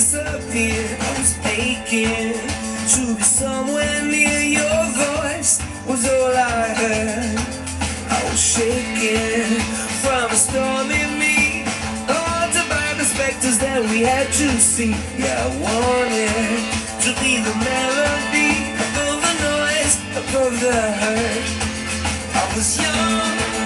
disappeared. I was aching to be somewhere near your voice, was all I heard. I was shaking from a storm in me, haunted by the specters that we had to see. Yeah, I wanted to be the melody above the noise, above the hurt. I was young,